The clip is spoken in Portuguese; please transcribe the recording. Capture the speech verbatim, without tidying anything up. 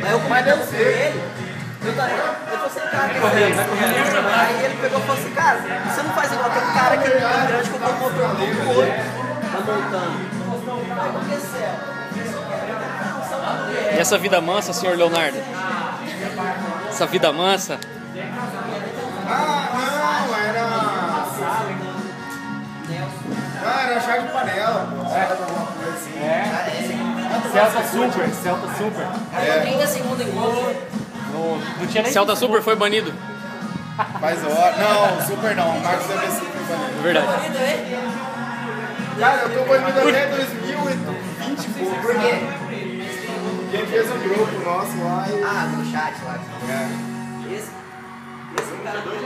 Aí eu comentando com ele, eu falei, eu falei assim, cara, aí ele pegou e falou assim, cara, você não faz igual aquele cara que é grande que eu tô motor no oito, tá montando. Aí por que céu? E essa vida mansa, senhor Leonardo? Essa vida mansa? Ah, não, era... Ah, era chá de panela, pô. É. Alguma coisa assim. É. Celta Super, Celta Super. É. trinta segundos em gol. Não, não tinha nem... Celta Super foi banido. Faz hora. Não, Super não. O Marcos deve ser foi banido. Verdade. Cara, eu tô banido até dois mil e vinte e pouco. Por quê? Quem fez um grupo nosso lá e... Ah, no chat lá. É. Esse, esse cara...